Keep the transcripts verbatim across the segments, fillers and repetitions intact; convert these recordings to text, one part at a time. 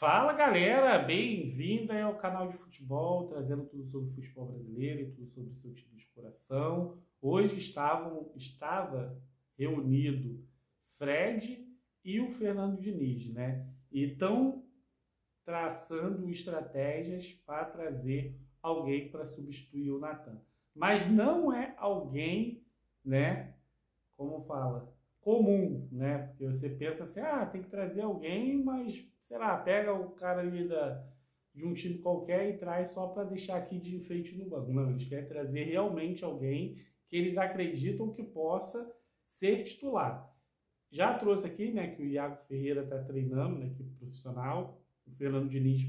Fala galera, bem-vinda ao canal de futebol, trazendo tudo sobre o futebol brasileiro e tudo sobre o seu time de coração. Hoje estavam, estava reunido Fred e o Fernando Diniz, né? E estão traçando estratégias para trazer alguém para substituir o Nathan. Mas não é alguém, né? Como fala? Comum, né? Porque você pensa assim, ah, tem que trazer alguém, mas sei lá, pega o cara ali da, de um time qualquer e traz só para deixar aqui de enfeite no banco. Não, eles querem trazer realmente alguém que eles acreditam que possa ser titular. Já trouxe aqui, né, que o Iago Ferreira está treinando na equipe profissional, o Fernando Diniz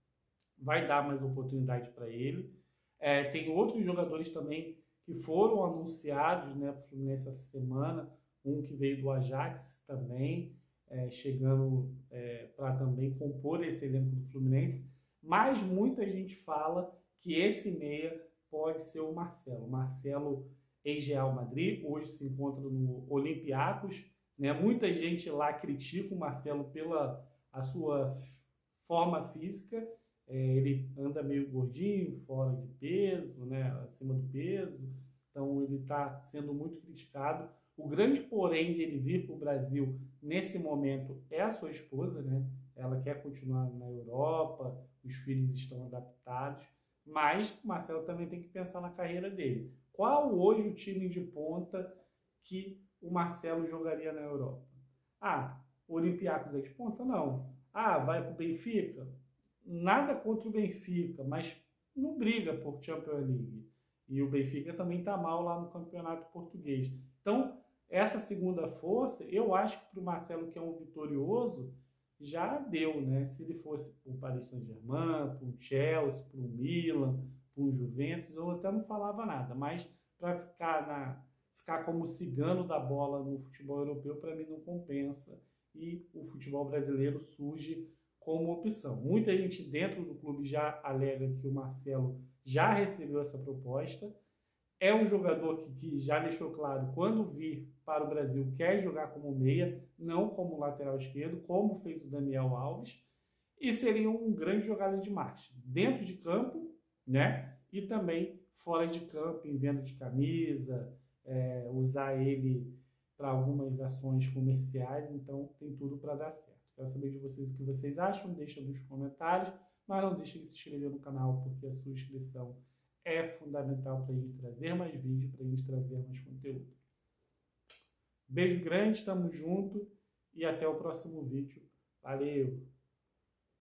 vai dar mais oportunidade para ele. É, tem outros jogadores também que foram anunciados, né, para o Fluminense essa semana, um que veio do Ajax também, É, chegando é, para também compor esse elenco do Fluminense, mas muita gente fala que esse meia pode ser o Marcelo. Marcelo, ex-Real Madrid, hoje se encontra no Olympiacos, né? Muita gente lá critica o Marcelo pela a sua forma física, é, ele anda meio gordinho, fora de peso, né? Acima do peso, então ele está sendo muito criticado. O grande porém de ele vir para o Brasil nesse momento é a sua esposa, né? Ela quer continuar na Europa, os filhos estão adaptados, mas o Marcelo também tem que pensar na carreira dele. Qual hoje o time de ponta que o Marcelo jogaria na Europa? Ah, o Olympiacos é de ponta? Não. Ah, vai para o Benfica? Nada contra o Benfica, mas não briga por Champions League. E o Benfica também está mal lá no campeonato português. Então, essa segunda força, eu acho que para o Marcelo, que é um vitorioso, já deu, né? Se ele fosse para o Paris Saint-Germain, para o Chelsea, para o Milan, para o Juventus, eu até não falava nada. Mas para ficar, na, ficar como cigano da bola no futebol europeu, para mim não compensa. E o futebol brasileiro surge como opção. Muita gente dentro do clube já alega que o Marcelo já recebeu essa proposta. É um jogador que, que já deixou claro, quando vir para o Brasil, quer jogar como meia, não como lateral esquerdo, como fez o Daniel Alves, e seria um grande jogador de marketing, dentro de campo, né? E também fora de campo, em venda de camisa, é, usar ele para algumas ações comerciais, então tem tudo para dar certo. Quero saber de vocês o que vocês acham, deixa nos comentários, mas não deixe de se inscrever no canal, porque a sua inscrição é fundamental para a gente trazer mais vídeo, para a gente trazer mais conteúdo. Beijo grande, tamo junto e até o próximo vídeo. Valeu!